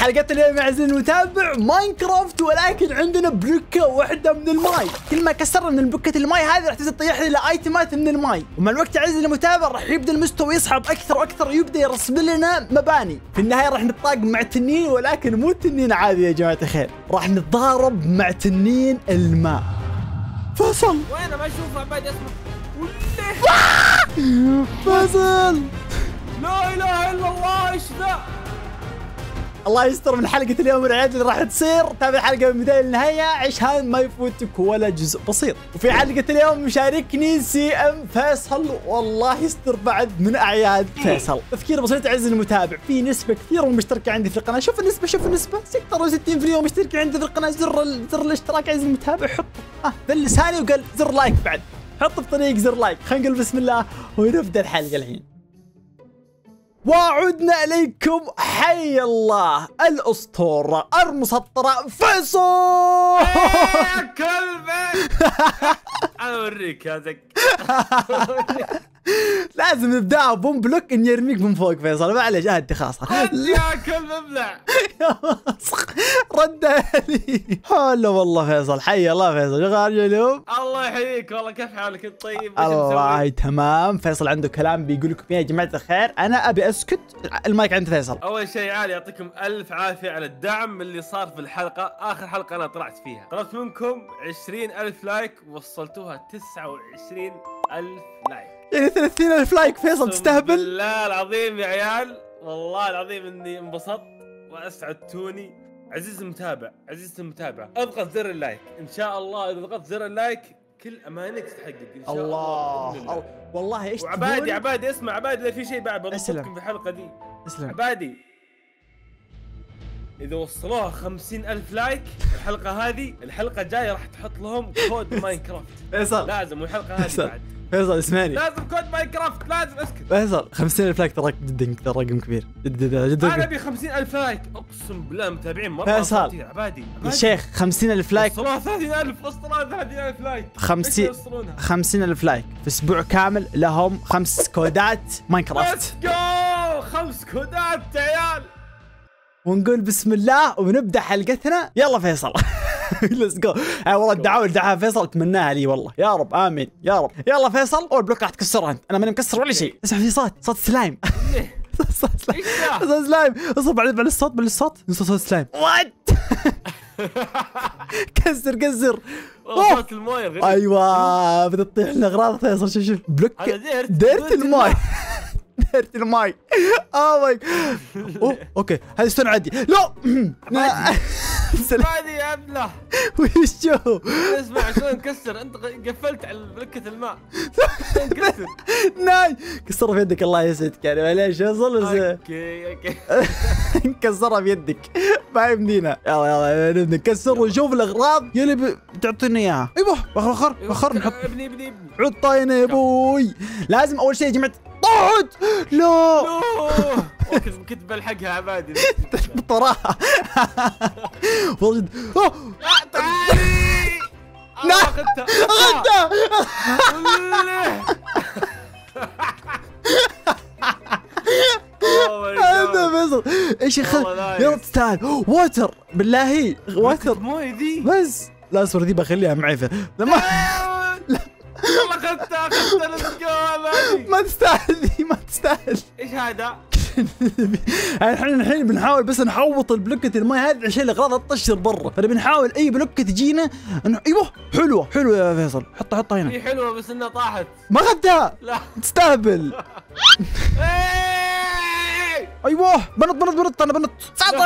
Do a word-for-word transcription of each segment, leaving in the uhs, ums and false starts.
حلقة اليوم اعزائي المتابع ماينكرافت، ولكن عندنا بلوكة واحدة من الماي. كل ما كسرنا من بلوكة الماي هذه راح تطيح لنا ايتمات من الماي، ومع الوقت اعزائي المتابع راح يبدا المستوى يصعب اكثر واكثر ويبدا يرسم لنا مباني. في النهاية راح نتطاق مع تنين، ولكن مو تنين عادي يا جماعة الخير، راح نتضارب مع تنين الماء. فيصل وين ما اشوف عباد اسمه فيصل، لا اله الا الله، ايش ذا؟ الله يستر من حلقة اليوم والعياد اللي راح تصير. تابع الحلقة من البداية للنهاية عشان ما يفوتك ولا جزء بسيط. وفي حلقة اليوم مشاركني سي ام فيصل، والله يستر بعد من اعياد فيصل. تفكير بسيط عز المتابع، في نسبة كثيرة مشتركة عندي في القناة. شوف النسبة شوف النسبة ستة وستين بالمئة مشتركين عندي في القناة. زر زر الاشتراك عز المتابع، حط ها ذا لساني وقال زر لايك بعد، حط بطريق زر لايك. خلينا نقول بسم الله ونبدا الحلقة الحين. وعدنا اليكم حي الله الاسطوره المسطره فيصل. يا كلبك انا اوريك يا زك. لازم نبداها بوم بلوك اني ارميك من فوق فيصل، معلش اهدي خلاص. يا كلب ابلع. رد لي. هلا والله فيصل، حي الله فيصل، شغال اليوم؟ الله يحييك والله، كيف حالك انت طيب؟ ايش الله مسوي؟ تمام. فيصل عنده كلام بيقول لكم يا جماعه الخير، انا ابي اسكت. المايك عند فيصل. اول شيء عالي يعطيكم الف عافيه على الدعم اللي صار في الحلقه. اخر حلقه انا طلعت فيها طلبت منكم عشرين الف لايك ووصلتوها تسعة وعشرين الف لايك، يعني ثلاثين ألف لايك. فيصل تستهبل. بالله العظيم يا عيال، والله العظيم اني انبسطت واسعدتوني. عزيزي المتابع، عزيزتي المتابع، اضغط زر اللايك ان شاء الله. اذا ضغطت زر اللايك كل امانيك تتحقق ان شاء الله. الله, الله. والله ايش وعبادي عبادي اسمع عبادي، اذا في شيء بعد بضبطكم في الحلقه دي. اسلم عبادي، اذا وصلوها خمسين ألف لايك الحلقه هذه، الحلقه الجايه راح تحط لهم كود ماينكرافت. فيصل لازم، والحلقه هذه بعد فيصل اسمعني، لازم كود ماينكرافت، لازم. اسكت فيصل خمسين ألف لايك تراك جدا ترى رقم كبير جدا جدا. انا ابي خمسين ألف لايك، اقسم بالله متابعين مره فيصل كثير. عبادي يا شيخ خمسين ألف لايك، وصلوها ثلاثين ألف، وصلوها ثلاثين ألف لايك. خمسين خمسين ألف لايك في اسبوع كامل لهم خمس كودات ماينكرافت. ليتس جو، خمس كودات يا عيال. ونقول بسم الله ونبدا حلقتنا. يلا فيصل ليتس جو. والله الدعوه اللي دعاها فيصل اتمناها لي والله، يا رب امين يا رب. يلا فيصل، اول بلوك راح تكسرها انت، انا ماني مكسر ولا شيء. اسمع في صوت، صوت سلايم. صوت سلايم، صوت سلايم. اصبر بعد بعد الصوت، بعد الصوت صوت سلايم. وات كسر كسر. صوت المويه غريب. ايوه بدها تطيح لنا اغراض فيصل. شوف شوف بلوك ديرت الماي. ديرت الماي. اوه ماي اوه اوكي هذه استنى عادي. لا عادي يا ابله. وش شو اسمع شلون نكسر، انت قفلت على بلكة الماء. شلون نكسر؟ ناي كسرها في يدك الله يسعدك، يعني معليش وصل. اوكي اوكي نكسرها بيدك ما يمدينا. يلا يلا نبدا نكسر ونشوف الاغراض يلي بتعطينا اياها. ايوه اخر اخر اخر نحط. ابني ابني ابني عطينا يا ابوي. لازم اول شيء يا جماعه طاحت. لا كنت بلحقها عبادي بطراحه والله. تعالي لا اخذتها اخذتها. هذا فيصل ايش اخذ؟ يلا تستاهل. واتر بالله واتر مويه ذي بس. لا اصبر ذي بخليها معي. لما والله اخذتها اخذتها. ما تستاهل ذي، ما تستاهل. ايش هذا؟ احنا الحين بنحاول بس نحوط البلوكة الماي هذه عشان الاغراض تطشر برا، فبنحاول اي بلوكة تجينا. ايوه حلوه حلوه يا فيصل، حطها حطها هنا. هي حلوه بس انها طاحت. ما اخذتها. لا تستهبل. ايوه بنط بنط بنط انا بنط.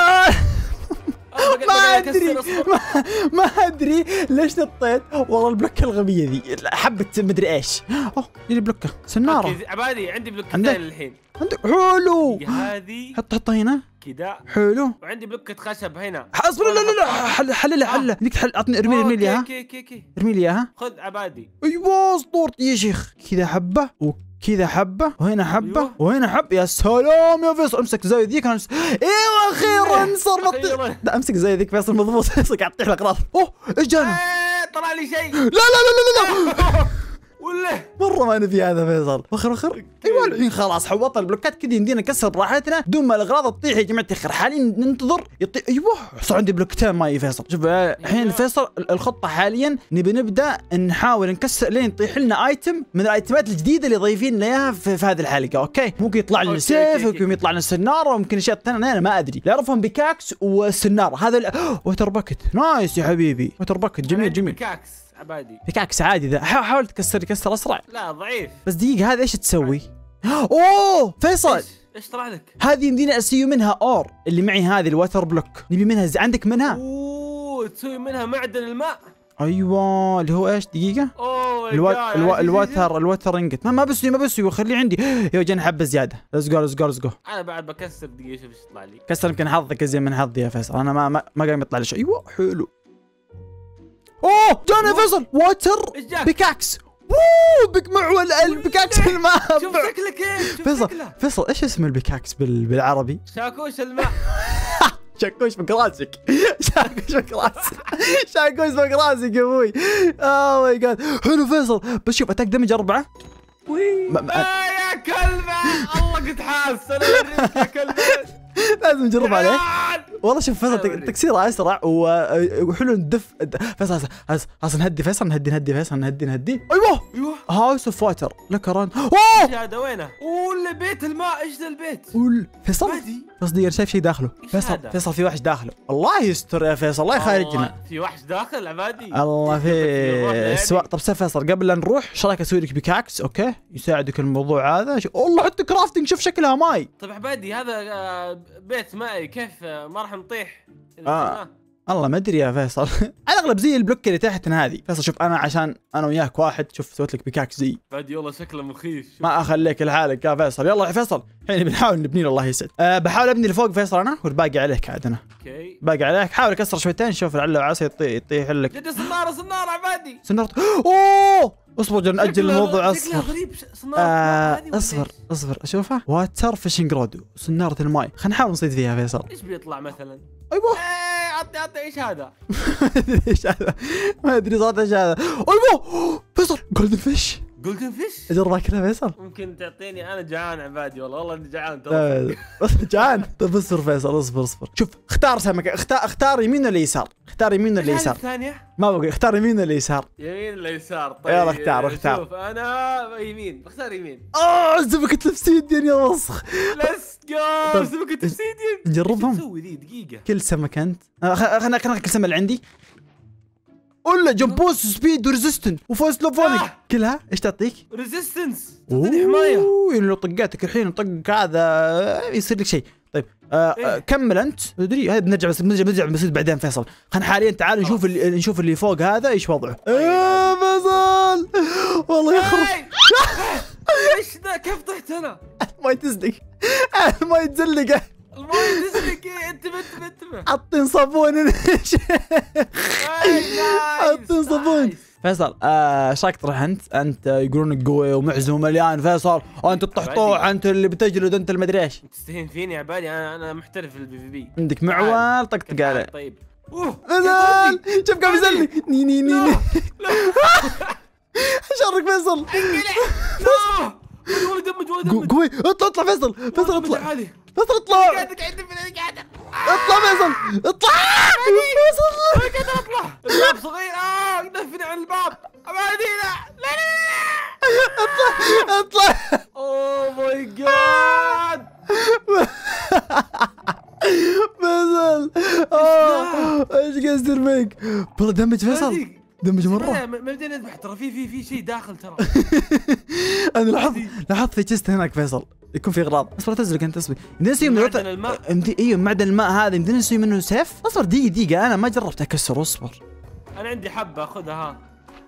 ما ادري ما, ما ادري ليش نطيت والله. البلوكه الغبيه ذي حبت مدري ايش. اوه دي بلوكه سناره. عبادي عندي بلوكتين الحين. عندك حلو. هذه حط حطها هنا كذا حلو. وعندي بلوكه خشب هنا. اصبر لا لا لا حل حللها حللها. ليك حل. اعطني ارمي لي ارمي لي اياها. كي كي كي ارمي لي اياها. خذ عبادي. ايوه اسطورتي يا شيخ. كذا حبه وكذا حبه وهنا حبه أيوه. وهنا حبه. يا سلام يا فيصل. امسك زاويه ذيك. انا ايوه اخيرا صار مطيح. لا امسك زاويه ذيك فيصل مضبوط. فيصل قاعد تطيح الاغراض. اوه ايش جانا؟ طلع لي شيء. لا لا لا لا لا ولا مره ما نبي هذا فيصل. وخر وخر ايوه الحين خلاص حوط البلوكات كذا يمدينا نكسر براحتنا بدون ما الاغراض تطيح يا جماعه الخير. حاليا ننتظر يطيح. ايوه صار عندي بلوكتين ماي فيصل. شوف الحين فيصل الخطه حاليا نبي نبدا نحاول نكسر لين يطيح لنا ايتم من الايتمات الجديده اللي ضايفين لنا اياها في, في هذه الحلقه. اوكي ممكن يطلع لنا سيف ممكن يطلع لنا سناره وممكن اشياء ثانيه انا ما ادري. اللي اعرفهم بيكاكس والسناره. هذا وتر باكت نايس يا حبيبي. وتر باكت جميل جميل. بيكاكس عبادي. بيكاكس عادي ذا. حاول تكسر يكسر اسرع. لا ضعيف. بس دقيقه هذا ايش تسوي؟ اوه فيصل ايش طلع لك؟ هذه يمدينا اسوي منها اور اللي معي هذه الوتر بلوك. نبي منها زي عندك منها؟ اوه تسوي منها معدن الماء. ايوه اللي هو ايش دقيقه؟ اوه الو... الو... الوتر الوتر انقت ما ما بسوي ما بسوي خليه عندي. يا جاني حبه زياده. ليتس جو ليتس جو ليتس جو. انا بعد بكسر دقيقه شوف ايش يطلع لي. كسر يمكن حظك زي من حظي يا فيصل. انا ما ما, ما قام يطلع لي شيء. ايوه حلو. اوه جانا فيصل ووتر بيكاكس. اوه بك معول البيكاكس الماء. شوف شكلك ايه. فيصل فيصل ايش اسم البيكاكس بال... بالعربي؟ شاكوش الماء. شاكوش فوق راسك. شاكوش فوق راسك. شاكوش فوق راسك يا ابوي. اوه ماي جاد حلو فيصل. بس شوف اتاك دمج اربعه. وي ما... آه يا كلبه الله قد حاس انا اوريك يا كلبه. لازم نجرب عليه والله. شوف فيصل تكسيره اسرع وحلو ندف. فيصل خلاص نهدي فيصل نهدي نهدي فيصل نهدي نهدي. ايوه ايوه هاوس اوف واتر لك ران. اوه هذا وينه؟ ولا بيت الماء. ايش ذا البيت؟ قول فيصل فيصل دقيقة شايف شيء داخله. فيصل فيصل في وحش داخله. الله يستر يا فيصل الله يخرجنا. في وحش داخل عبادي. الله في سواء. طب سيف فيصل قبل لا نروح ايش رايك اسوي لك بيكاكس اوكي يساعدك الموضوع هذا. والله حتى كرافتنج شوف شكلها ماي. طيب عبادي هذا بيت مائي كيف ما راح نطيح؟ آه. الله ما ادري يا فيصل. على الاغلب زي البلوك اللي تحتنا هذه. فيصل شوف انا عشان انا وياك واحد شوف سويت لك بيكاكس زي عبادي والله شكله مخيف. ما اخليك لحالك يا فيصل. يلا يا فيصل الحين بنحاول نبني له الله يسعد. أه بحاول ابني لفوق فيصل انا والباقي عليك عاد انا. اوكي باقي عليك. حاول اكسر شويتين شوف لعل وعسى يطيح يطيح لك. جد صناره صناره عبادي. صناره. اوه اصبر جل ناجل الموضوع. اصبر غريب صناره. آه اصبر اصبر اشوفها. واتر فيشنج رود صناره الماي. خلينا نحاول نصيد فيها فيصل. ايش بيطلع مثلا؟ ايوه ايه عطني عطني ايش هذا؟ ايش هذا؟ ما ادري صوت ايش هذا. ايوه فيصل جولدن فيش. جولدن فيش؟ اجرب اكلها فيصل. ممكن تعطيني انا جعان عبادي والله والله اني جعان ترى. جعان. طيب اصبر فيصل اصبر اصبر. شوف اختار سمكه. اختار اختار يمين ولا يسار؟ اختار يمين ولا يسار؟ الثانية؟ ما بقول اختار يمين ولا يسار؟ يمين ولا يسار؟ طيب يلا اختار اختار. شوف انا يمين بختار يمين. اه سمكة الفسيديان يا وسخ. ليتس جو سمكة الفسيديان. نجربهم. ايش تسوي ذي دقيقة؟ كل سمكة انت. خلنا خلنا كل سمكة اللي عندي. ولا جمبوس سبيد وريزيستن وفوز لوفونيك. آه. كلها ايش تعطيك؟ ريزيستنس تعطيني حماية. يعني لو طقاتك الحين طق هذا يصير لك شيء. طيب آه إيه؟ آه كمل انت. ادري هذا بنرجع بس بنرجع بنرجع بنصير بعدين فيصل. خلينا حاليا تعال نشوف اللي نشوف اللي فوق هذا ايش وضعه. ايه فيصل والله يخرب. ايش ذا كيف طحت انا؟ ما يتزلق ما يتزلق الماي تزلق. انتبه انتبه انتبه. حاطين صابون. حاطين صابون. فيصل ايش رايك تروح انت؟ انت يقولونك قوي ومعزم ومليان فيصل. انت الطحطوح انت اللي بتجلد انت المدري ايش. تستهين فيني يا عبالي انا انا محترف في البي في بي. عندك معول طقطق عليه. طيب فيصل شوف قام يزلق. ني ني ني ني. شرك فيصل. ولا دمج ولا دمج. قوي اطلع اطلع فيصل. فيصل اطلع فيصل اطلع. قاعدك عندي في قاعدة. اطلع فيصل اطلع. فيصل انا قاعد اطلع. الباب صغير. اه دفني عن الباب. ابعدي لا لا لا. اطلع اطلع. اوه ماي جاد. فيصل ايش قاعد يصير فيك؟ والله دمج فيصل دمج مرة. ما بدينا نذبح ترى في في في شيء داخل ترى. انا لاحظت لاحظت في تشست هناك فيصل يكون في اغراض. اصبر تزلق انت اصبر. يمدينا نسوي من معدن الماء. مدي... ايوه معدن الماء هذا يمدينا نسوي منه سيف. اصبر دقيقة دقيقة انا ما جربت اكسره. اصبر انا عندي حبة خذها ها.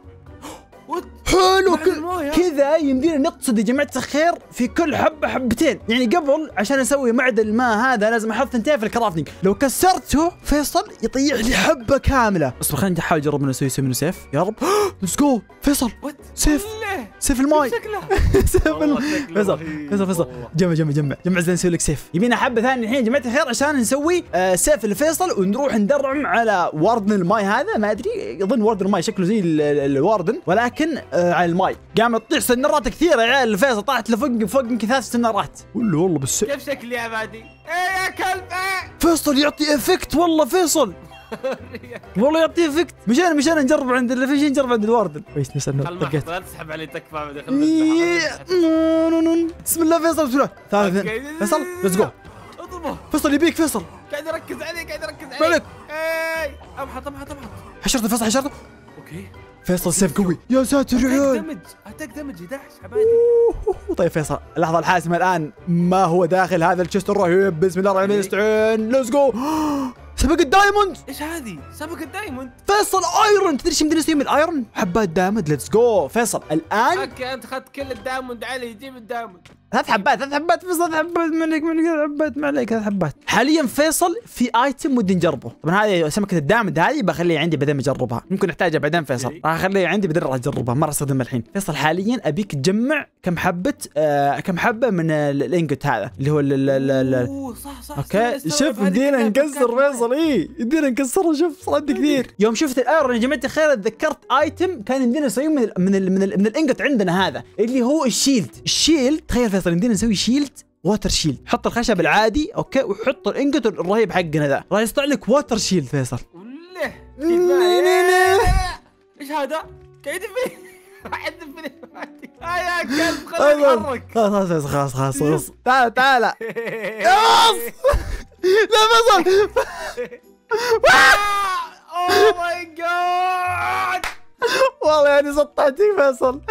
حلو كذا يمدينا نقصد يا جماعة الخير في كل حبة حبتين. يعني قبل عشان اسوي معدن الماء هذا لازم احط ثنتين في الكرافتنج. لو كسرته فيصل يطيح لي حبة كاملة. اصبر خلينا نحاول نجرب انه نسوي منه سيف. يا رب ليتس جو فيصل سيف. سيف الماي شكله سيف والله الماي شكله فيصل رهيب فيصل فيصل والله. جمع جمع جمع جمع زين نسوي لك سيف يبينا حبه ثانيه الحين يا جماعه الخير عشان نسوي آه سيف لفيصل ونروح ندرعم على واردن الماي هذا ما ادري يظن واردن الماي شكله زي ال- ال- الواردن ولكن آه على الماي قام تطيح سنارات كثيره يا عيال فيصل طاحت لفوق فوق يمكن ثلاث سنارات ولا والله بس كيف شكلي يا عبادي؟ ايه يا كلب ايه فيصل يعطي افكت والله فيصل والله يعطي افكت مشان مشان نجرب عند اللي في شيء نجرب عند الواردن كويس نسال خل طقيت لا تسحب علي تكفى عبادي بسم الله فيصل بسم الله ثالث فيصل ليتس جو اضربه فيصل يبيك فيصل قاعد اركز عليه قاعد اركز عليه مالك؟ ايه امحط امحط امحط حشرته فيصل حشرته اوكي فيصل سيف قوي يا ساتر يا اتاك عيال دمج اتاك دمج احد عشر عبادي أوه. طيب فيصل اللحظة الحاسمة الآن ما هو داخل هذا الشيست الرهيب بسم الله الرحمن الرحيم ليتس جو سبق الدايموند ايش هذه؟ سبق الدايموند فيصل ايرون تدري ايش يمدينا نسوي من الايرون حبات دايموند ليتس جو فيصل الآن اوكي انت اخذت كل الدايموند علي جيب الدايموند ثلاث حبات ثلاث حبات فيصل ثلاث حبات منك منك ثلاث حبات ما عليك ثلاث حبات حاليا فيصل في ايتم ودي نجربه طبعا هذه سمكة الدايموند هذه بخليها عندي بعدين بجربها ممكن احتاجها بعدين فيصل أوكي. راح اخليها عندي بعدين راح اجربها ما راح استخدمها الحين فيصل حاليا ابيك تجمع كم حبة آه كم حبة من ال- الانجوت هذا اللي هو ال ال ال ال اوه صح صح اوكي استوعب شوف هذه يدينا كلها نكسر بلوكات فيصل اي يدينا نكسره شوف صد كثير يوم شفت الايرون يا جماعه الخير تذكرت ايتم كان يمدينا نسويه من ال من ال من, ال من الانجوت عندنا هذا اللي هو الشيلد الشيلد تخيل فيصل يمدينا نسوي شيلد ووتر شيلد حط الخشب العادي اوكي وحط الانجوت الرهيب حقنا ذا راح يطلع لك ووتر شيلد فيصل وله كيف معي؟ ايش هذا؟ قاعد فيه واحد فيني ها يا كلب خليني اتحرك خلاص خلاص خلاص خلاص خلاص تعال تعال خلاص لا فيصل اوه ماي جاد والله يعني سطحتك فيصل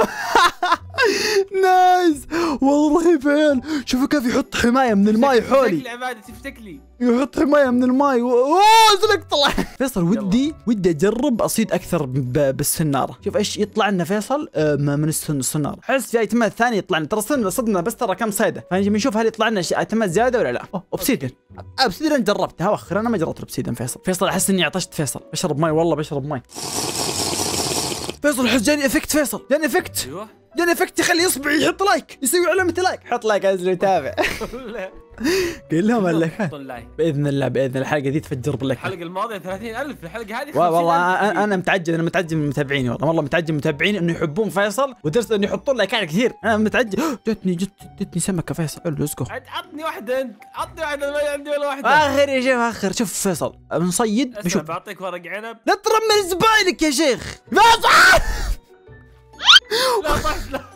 نايس والله رهيب عيال شوفوا كيف يحط حمايه من الماي حولي شكلي عبادي شكلي يحط حمايه من الماي اوه زلق طلع فيصل ودي ودي اجرب اصيد اكثر ب- بالسناره شوف ايش يطلع لنا فيصل آه، من السن- السناره احس في ايتمات ثانيه يطلع لنا ترى صدنا صدنا بس ترى كم صيده فنجي نشوف هل يطلع لنا شيء- ايتمات زياده ولا لا اوه اوبسيدن اوبسيدن جربتها واخر انا ما جربت الاوبسيدن فيصل فيصل احس اني عطشت فيصل بشرب ماي والله بشرب ماي فيصل احس جاني افكت فيصل جاني افكت ايوه جاني افكت يخلي اصبعي يحط لايك يسوي علامه لايك حط لايك عايز اللي يتابع قل لهم اللايكات باذن الله باذن الله الحلقه دي تفجر باللايكات الحلقه الماضيه ثلاثين ألف الحلقه هذه والله انا انا متعجب انا متعجب من متابعيني والله والله متعجب من متابعيني انه يحبون فيصل ودرس انه يحطون لايكات كثير انا متعجب جتني جت جتني سمكه فيصل حلو ليتس جو عطني واحده انت عطني واحده ما عندي ولا واحده اخر يا شيخ اخر شوف فيصل بنصيد اسمع بشوف بعطيك ورق عنب لا ترمل زباينك يا شيخ فيصل لا طحت لا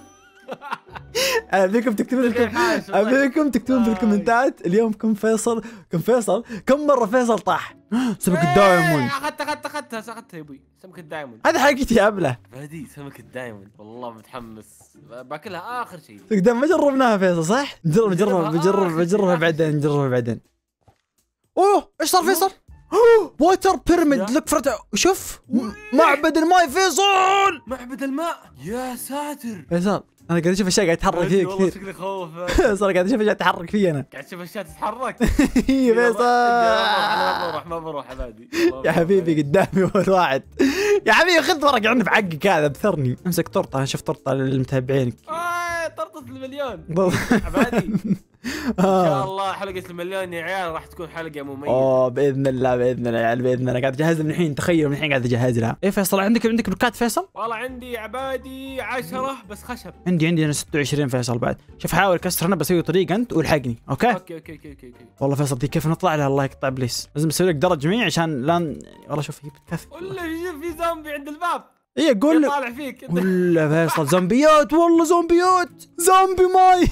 ابيكم تكتبون في الكم... ابيكم تكتبون في الكومنتات اليوم كم فيصل كم فيصل كم مره فيصل طاح سمك الدايموند اخذت اخذت اخذتها اخذتها يا ابوي سمك الدايموند هذه حقتي يا ابله هذه سمك الدايموند والله متحمس باكلها اخر شيء تقدر ما جربناها فيصل صح؟ نجرب نجرب نجربها بجرب آخر بجربها شيء. بعدين نجربها بعدين اوه ايش صار فيصل؟ ووتر بيراميد لك فرت شوف م- معبد الماي فيصل معبد الماء يا ساتر فيصل انا قاعد اشوف اشياء قاعد تتحرك فيك والله كثير شكلي خوف فيصل قاعد اشوف اشياء تتحرك فيي انا قاعد تشوف اشياء تتحرك فيصل ما بروح ما بروح عبادي يا حبيبي قدامي اول واحد يا حبيبي خذ ورق عنب حقك هذا بثرني امسك تورته انا شفت تورته للمتابعين آه طرطة المليون عبادي ان شاء الله حلقة المليون يا عيال راح تكون حلقة مميزة اوه باذن الله باذن الله يا عيال باذن الله قاعد اجهز من الحين تخيل من الحين قاعد اجهز لها ايه فيصل عندك عندك بلوكات فيصل؟ والله عندي عبادي عشرة بس خشب عندي عندي انا ستة وعشرين فيصل بعد شوف حاول كسر انا بسوي طريق انت والحقني اوكي اوكي اوكي اوكي اوكي اوكي والله فيصل دي كيف نطلع لها الله يقطع ابليس لازم اسوي لك درج جميع عشان لا ن- والله شوف هي بتكفي ولا في في زومبي عند الباب ايه قول لك طالع فيك انت ولا فيصل زومبيات والله زومبيات زومبي ماي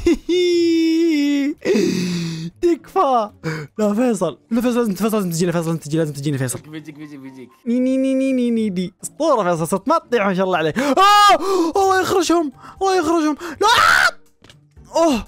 تكفى لا فيصل لا فيصل لازم فيصل لازم تجينا فيصل لازم تجي لازم تجينا فيصل بيجيك بيجيك بيجيك ني ني ني ني ني ني دي اسطوره فيصل صرت ما تطيح ما شاء الله عليك آه الله يخرجهم الله يخرجهم لا اوه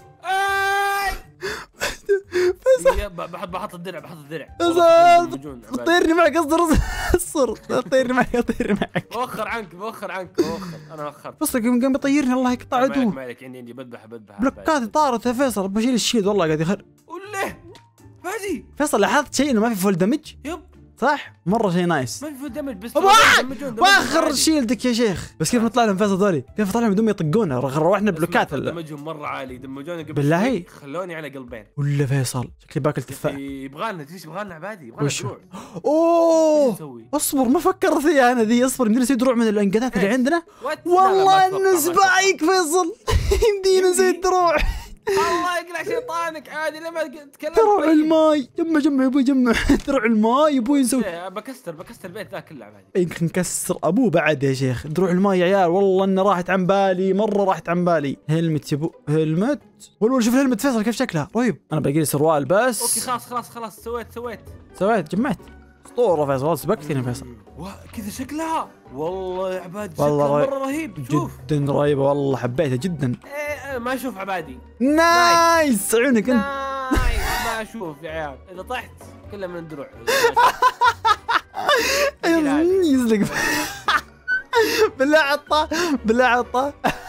فيصل بحط بحط الدرع بحط الدرع فيصل طيرني معك اصدر اصر طيرني معك طيرني معك بوخر عنك بوخر عنك بوخر انا وخرت فيصل قام قام بيطيرني الله يقطع ما عليك عدوه ما عليك عندي عندي بذبح بذبح بلوكاتي طارت يا فيصل بشيل الشيلد والله قاعد يخر وله هذه فيصل لاحظت شيء انه ما في فول دمج يب صح؟ مره شيء نايس. ما في دمج بس واخر شيلدك يا شيخ. بس كيف نطلع لهم فيصل ذولي؟ كيف نطلع لهم بدون ما يطقونا؟ روحنا بلوكات. دمجهم مره عالي، دمجوني قبل بالله خلوني على قلبين. ولا فيصل شكلي باكل تفاح. يبغى لنا ايش يبغى لنا عبادي؟ يبغى لنا دروع. اوه اصبر ما فكرت فيها انا ذي. اصبر يمدينا نسوي دروع من الانقاذات اللي عندنا. والله انه سبايك فيصل. يمدينا نسوي دروع. الله يقلع شيطانك عادي لما تكلمت. دروع الماي جمع جمع يا ابوي جمع. دروع الماي يا ابوي نسوي. بكسر بكسر البيت ذا كله عبادي. يمكن نكسر ابوه بعد يا شيخ. دروع الماي يا عيال والله انه راحت عن بالي مره راحت عن بالي. هلمت يا ابو هلمت. والله شوف الهلمت فيصل كيف شكلها رهيب. انا باقي لي سروال بس. اوكي خلاص خلاص خلاص سويت سويت سويت جمعت. اسطوره فيصل والله سبقتني فيصل. كذا شكلها والله يا عبادي شكلها مره رهيب. شوف جدا رهيبه والله حبيتها جدا. إيه ما اشوف عبادي. نايس عيونك انت. نايس ما اشوف يا عيال. اذا طحت كله من الدروع. يزلق. بالله عطه بالله عطه.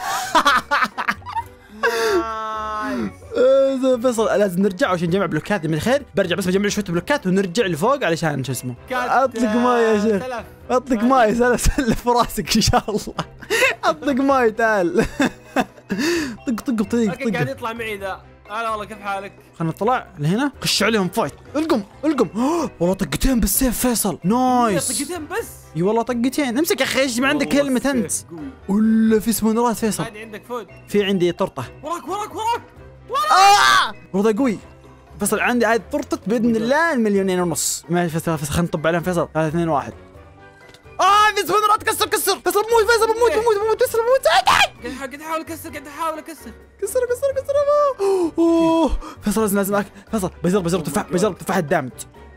فيصل لازم نرجع عشان نجمع بلوكات من الخير. برجع بس بجمع شويه بلوكات ونرجع لفوق علشان شو اسمه اطلق ماي يا شيخ. اطلق ماي سلف في راسك ان شاء الله. اطلق ماي تعال. طق طق طق طق. قاعد يطلع معي ذا. هلا والله كيف حالك؟ خلنا نطلع لهنا خش عليهم فايت. القم القم. والله طقتين بالسيف فيصل نايس. طقتين بس؟ اي والله طقتين. امسك يا اخي ايش ما عندك كلمه انت. ولا في سبونرات فيصل. عادي عندك فود. في عندي طرطه. وراك وراك وراك آه! والله قوي فيصل. عندي هاي طرطة باذن الله المليونين ونص. ماشي فيصل فيصل خلينا نطب عليهم فيصل. ثلاثة اثنين واحد. اه في سبونرات. كسر كسر فيصل بموت فيصل بموت بموت بموت فيصل بموت. قاعد احاول اكسر قاعد احاول اكسر كسر كسر كسر. اوه فيصل لازم لازم اكل فيصل. بجرب بجرب تفاح بجرب تفاح الدامج.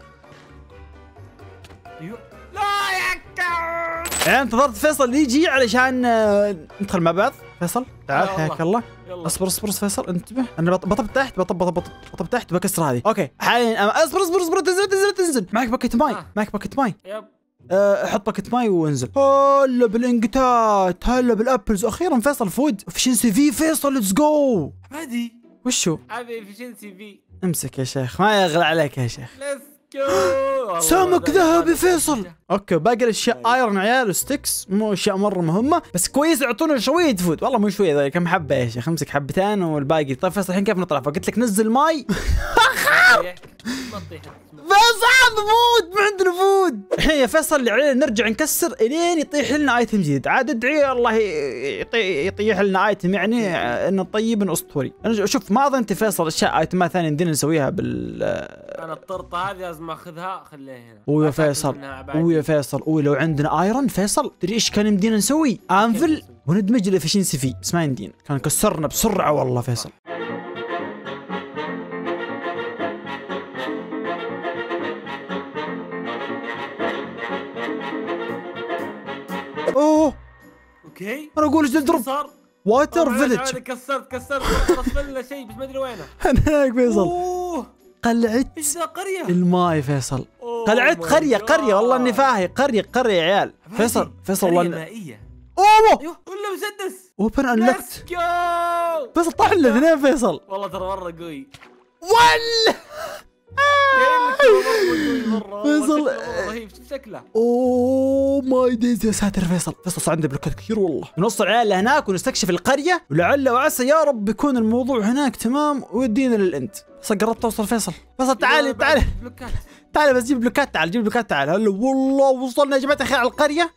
ايوه لا يا كعب. يعني انتظرت فيصل يجي علشان ندخل مع بعض. فيصل تعال حياك الله. اصبر اصبر فيصل انتبه. انا بطب تحت بطب بطب بطب تحت بكسر هذه. اوكي حاليا اصبر اصبر اصبر تنزل تنزل تنزل. معك باكيت ماي معك باكيت ماي. يب أه حط باكيت ماي وانزل. هلا بالانقتات هلا بالابلز. اخيرا فيصل فود افشنسي في فيصل ليتس جو. عادي وشو؟ عادي افشنسي في. امسك يا شيخ ما يغلى عليك يا شيخ. ليتس جو. سمك ذهبي فيصل. اوكي باقي الاشياء ايرون عيال وستكس مو اشياء مره مهمه بس كويس يعطونا شويه فود. والله مو شويه ذولي كم حبه يا شيخ. امسك حبتين والباقي. طيب فيصل الحين كيف نطلع؟ فقلت لك نزل ماي. فيصل بموت ما عندنا فود. الحين يا فيصل اللي علينا نرجع نكسر الين يطيح لنا ايتم جديد. عاد ادعي الله يطيح لنا ايتم يعني انه طيب اسطوري. انا شوف ما اظن انت فيصل اشياء ايتمات ثانيه يمدينا نسويها بال. انا الطرطه هذه لازم اخذها خليها هنا. ويا فيصل ويا فيصل وي لو عندنا ايرون فيصل تدري ايش كان يمدينا نسوي؟ انفل وندمج الافشنسي فيه بس ما يمدينا. كان كسرنا بسرعه والله فيصل. اوه اوكي انا اقول ايش نضرب صار واتر فيلج. كسرت كسرت خلص لنا شيء بس ما ادري وينه. انا هناك فيصل. اوه قلعت ايش ذا قريه الماي فيصل. قلعت قريه قريه والله اني فاهي. قريه قريه يا عيال. فيصل فيصل والله مائيه. اوه ايوه ولا مسدس. اوبن انلكت. فيصل طاح لنا اثنين فيصل. والله ترى مره قوي. ولا فيصل رهيب شوف شكله. اوه ماي دايز يا ساتر فيصل. فيصل صار عنده بلوكات كثير والله. نوصل العيال لهناك ونستكشف القريه ولعل وعسى يا رب يكون الموضوع هناك تمام ويدينا للانت. فيصل قربت توصل فيصل. فيصل تعال تعال تعال بس جيب بلوكات. تعال جيب بلوكات تعال. هلا والله وصلنا يا جماعه الخير على القريه.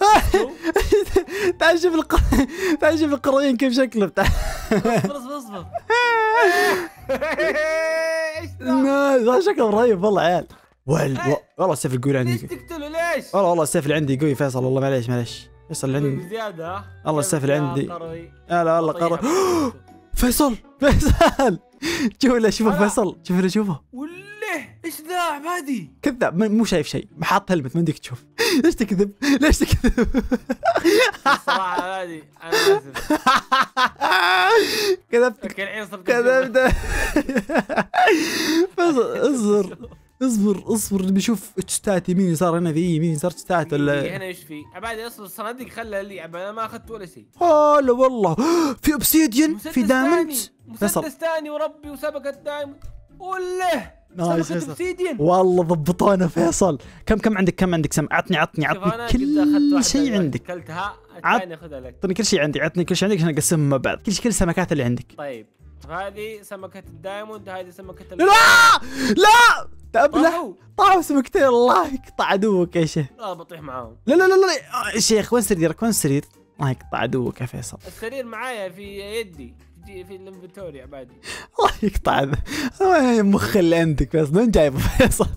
تعال شوف القريه تعال شوف القريين كيف شكلهم. تعال اصبر اصبر اصبر. ايش شكله رهيب والله عيال. والله والله السيف القوي عندي. ليش تقتله ليش؟ والله والله السيف اللي عندي قوي فيصل والله معليش معليش. فيصل اللي عندي زياده. والله السيف اللي عندي. لا لا والله قرر. فيصل فيصل شوف شوفه فيصل شوف شوفه. وله ايش ذا عبادي؟ كذاب مو شايف شيء. محط هلمت ما بدك تشوف. ليش تكذب؟ ليش تكذب؟ الصراحه عبادي انا اسف. كذبت كذبت. فيصل اصبر اصبر اصبر بشوف تشتات يمين يسار. هنا في يمين يسار تشتات ولا هنا ايش في؟ عبادي اصبر الصناديق خلها لي عبادي انا ما اخذت ولا شيء. اه لا والله في اوبسيديان في دايموند. مسدس ثاني وربي وسبقت دايموند. وله نايس سمكة فيصل. obsidian. والله ضبطونا فيصل. كم كم عندك كم عندك سم؟ عطني عطني شوف عطني أنا قد أخذت كل واحدة شيء دلوقتي، عندك. اكلتها عط- الثانية خذها لك. اعطني كل شيء عندي، عطني كل شيء عندك عشان نقسمهم مع بعض، كل شيء كل السمكات اللي عندك. طيب هذه سمكة الدايموند، هذه سمكة ال... لا لا تبلع. طاحوا. طاحوا سمكتين، الله يقطع عدوك يا شيخ. لا بطيح معاهم. لا لا لا لا يا شيخ، وين سريرك؟ وين السرير؟ الله يقطع عدوك يا فيصل. السرير معايا في يدي، تجي في الانفنتوري عبادي. الله يقطع عدوك. وين المخ اللي عندك فيصل؟ وين جايبه فيصل؟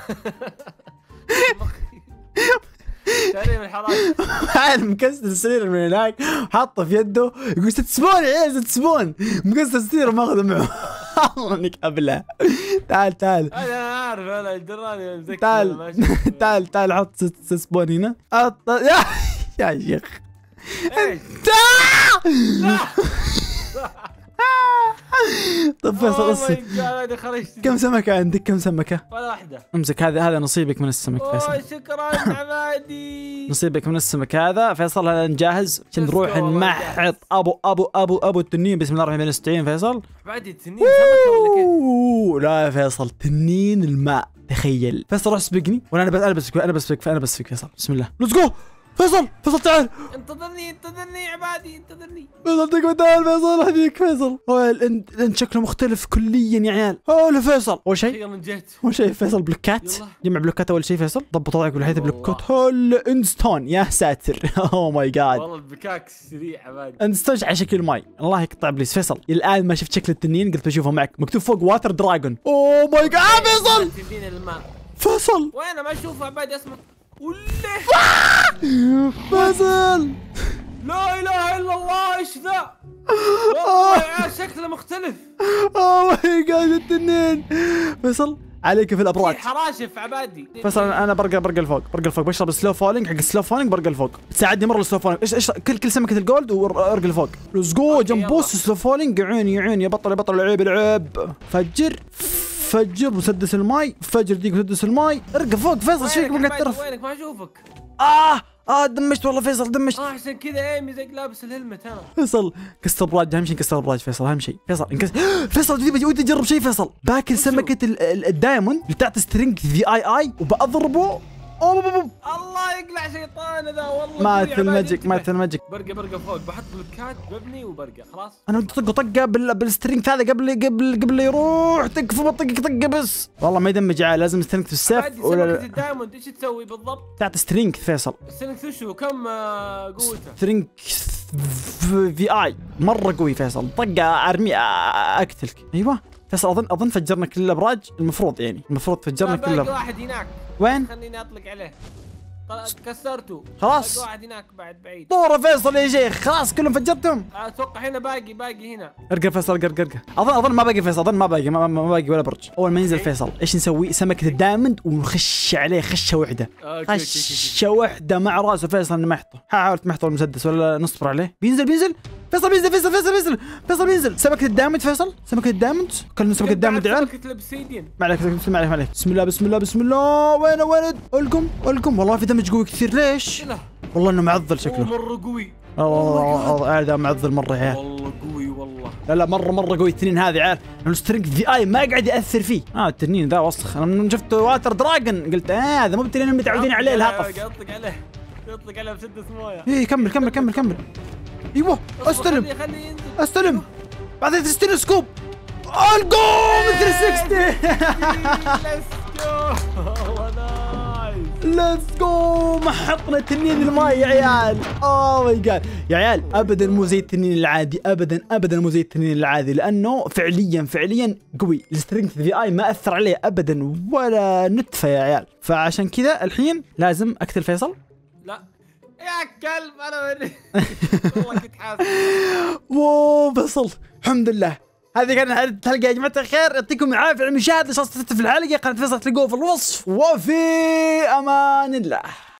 سرير من الحرارة. عيل مكسر السرير من هناك حاطه في يده يقول ست سبون يا عيال ست سبون، مكسر السرير وماخذه معه. الله انك ابله. تعال تعال انا عارف انا دراني مذكر. تعال تعال تعال حط ست ست سبون هنا. حط يا يا شيخ. ايش؟ تا- طب فيصل Oh اصبر. my God، هذه خرجت. كم سمكة عندك؟ كم سمكة؟ ولا واحدة. امسك هذا، هذا نصيبك من السمك اوه فيصل. شكرا عبادي. نصيبك من السمك هذا فيصل. هذا نجهز عشان نروح Let's go، والله نمحط ابو ابو ابو ابو التنين. بسم الله الرحمن الرحيم. نستعين فيصل. عبادي تنين سمكة ولا كيف؟ أوه، لا يا فيصل تنين الماء، تخيل. فيصل روح سبقني وانا بس انا بسبق انا بسبق انا بسبق فيصل. بسم الله ليتس جو. فيصل فيصل تعال. انتظرني انتظرني عبادي انتظرني. فيصل تقوى تعال فيصل اهديك فيصل. هو الانت الانت شكله مختلف كليا يا عيال. هلا فيصل. اول شيء اخيرا جيت. اول شيء فيصل بلوكات. يلا. جمع بلوكات اول شيء فيصل. ضبط وضعك بالحيث والله. بلوكات. هلا اندستون يا ساتر. اوه ماي جاد. والله البكاك سريع عبادي. اندستون على شكل ماي. الله يقطع ابليس. فيصل الان ما شفت شكل التنين قلت بشوفه معك، مكتوب فوق واتر دراجون. اوه ماي جاد فيصل. تنين الماء. فيصل وين ما اشوفه عبادي اسمع. وله. فيصل. لا اله الا الله ايش ذا؟ والله يا عيال شكله مختلف. اوه ماي جاد التنين. فيصل عليك في في الابراج. حراشف عبادي. فيصل انا برقى برقى الفوق، برقى الفوق، بشرب سلو فولينج حق السلو فولينج، برقى الفوق. تساعدني مره السلو فولينج. ايش ايش كل كل سمكه الجولد وارقى الفوق. ليتس جو جنبوس سلو فولينج. يا عيني يا عيني يا بطل يا بطل. العيب العيب. فجر فجر مسدس الماي. فجر ديك مسدس الماي. ارقى فوق فيصل. ايش فيك وينك بقى عبادي؟ ترف؟ وينك ما اشوفك. اه اه دمجت والله فيصل دمجت. اه عشان كذا ايمي زي لابس الهلمت انا. فيصل كسر الابراج، اهم شيء نكسر الابراج فيصل، اهم شيء. فيصل انكس. فيصل ودي ودي اجرب شيء فيصل. باكل سمكه ال- ال- الدايموند اللي تعطي سترينج في اي اي وبضربه. اوه بو بو. الله يقلع شيطان ذا والله. مات قوي عبادي، الماجيك مات انتبه. الماجيك. برقه برقه فوق، بحط بلوكات ببني وبرقه خلاص. انا ودي طقه طقه بال بالسترينج هذا قبل قبل قبل لا يروح. تكفى بطقك طقه بس. والله ما يدمج عاد، لازم سترينج في السيف عبادي ولا سمكة لا. الدايموند ايش تسوي بالضبط؟ تعطي سترينج فيصل. السلك وشو كم آه، قوته؟ سترينج في اي مره قوي فيصل. طقه ارمي اقتلك. ايوه فيصل اظن اظن فجرنا كل الابراج المفروض، يعني المفروض فجرنا كل باقي الابراج. واحد هناك. وين؟ خليني اطلق عليه. طل- كسرته. خلاص. باقي واحد هناك بعد بعيد. دوره فيصل يا شيخ. خلاص كلهم فجرتهم. اتوقع هنا باقي باقي هنا. ارقى فيصل ارقى ارقى. اظن اظن ما باقي فيصل، اظن ما باقي ما, ما باقي ولا برج. اول ما ينزل فيصل ايش نسوي؟ سمكه الدايموند ونخش عليه خشه واحده. أوكي، أوكي، أوكي. خشه واحده مع راسه فيصل نمحطه. حاول تمحطه المسدس ولا نصبر عليه. بينزل بينزل فيصل بينزل فيصل فيصل بينزل فيصل بينزل. سمكه الدايموند فيصل. سمكه الدايموند. كلنا سمكه الدايموند يا عيال. سمكة الابسيديان. ما عليك بسم الله عليك. بسم الله بسم الله بسم الله. وين ولد؟ القم القم. والله في دمج قوي كثير. ليش؟ لا والله انه معضل هو شكله. مرة قوي. والله هذا معضل مره يا عيال. والله قوي والله. لا لا مره مره قوي التنين هذا يا عيال. السترينج في اي ما قاعد ياثر فيه. اه التنين ذا وسخ. انا من شفت واتر دراجون قلت اه هذا مو التنين اللي متعودين عليه الهطف. اطلق عليه اطلق عليه بسدس مويه. ايه كمل كمل كمل كمل. ايوه استلم خليه خليه ينزل. استلم. بعدين تستلم سكوب. القوم ثلاثمية وستين. ليتس جو. والله نايس. ليتس جو. محطنا تنين الماي يا عيال. اوه ماي جاد يا عيال. ابدا مو زي التنين العادي، ابدا ابدا مو زي التنين العادي، لانه فعليا فعليا قوي. السترينج في اي ما اثر عليه ابدا ولا نتفه يا عيال. فعشان كذا الحين لازم اقتل فيصل. لا يا كلب انا وري. والله كنت حاسس. واو فيصل الحمد لله. هذه كانت الحلقه يا جماعه الخير. يعطيكم العافيه على المشاهده. ان شاء الله استفدتوا في الحلقه. قناه فيصل تلقوها في الوصف. وفي امان الله.